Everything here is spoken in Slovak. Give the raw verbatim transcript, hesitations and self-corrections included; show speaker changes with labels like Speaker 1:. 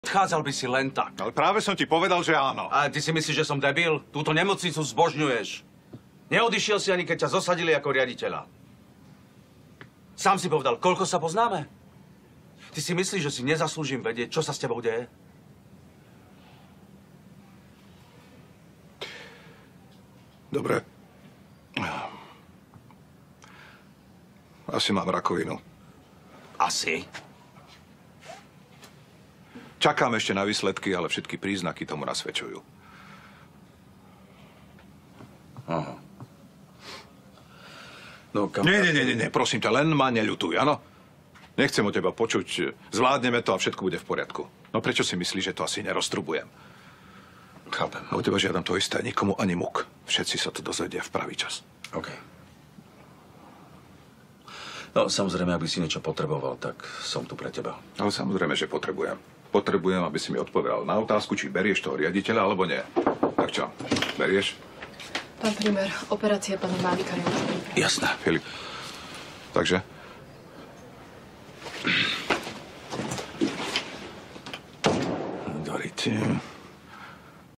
Speaker 1: Odchádzal by si len tak.
Speaker 2: Ale práve som ti povedal, že áno.
Speaker 1: A ty si myslíš, že som debil? Túto nemocnicu zbožňuješ. Neodišiel si ani keď ťa zosadili ako riaditeľa. Sám si povedal, koľko sa poznáme? Ty si myslíš, že si nezaslúžim vedieť, čo sa s tebou deje?
Speaker 2: Dobre. Asi mám rakovinu.
Speaker 1: Asi.
Speaker 2: Čakám ešte na výsledky, ale všetky príznaky tomu nasvedčujú.
Speaker 1: Aha. No, kam...
Speaker 2: Nie, nie, nie, nie, prosím ťa, len ma neľutuj, áno? Nechcem od teba počuť, zvládneme to a všetko bude v poriadku. No prečo si myslíš, že to asi neroztrubujem?
Speaker 1: Chápem.
Speaker 2: Od teba žiadam to isté, nikomu ani muk. Všetci sa to dozvedia v pravý čas.
Speaker 1: OK. No, samozrejme, ak by si niečo potreboval, tak som tu pre teba.
Speaker 2: Ale samozrejme, že potrebujem. Potrebujem, aby si mi odpovedal na otázku, či berieš toho riaditeľa, alebo nie. Tak čo, berieš?
Speaker 3: Pán primer, operácia pani Málika je už pripravená.
Speaker 1: Jasné.
Speaker 2: Filip. Takže?
Speaker 1: Dorite.